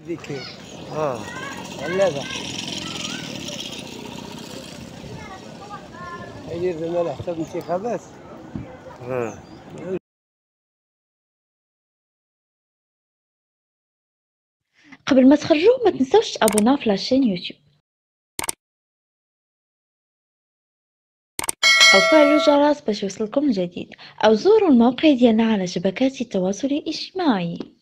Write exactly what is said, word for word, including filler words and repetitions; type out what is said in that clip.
ديك اه ثلاجة يدير زمان حسب انتخابات. اه قبل ما تخرجوا ما تنسوش تابوناو في لاشين يوتيوب أو فعلوا الجرس باش يوصلكم الجديد، أو زوروا الموقع ديالنا على شبكات التواصل الاجتماعي.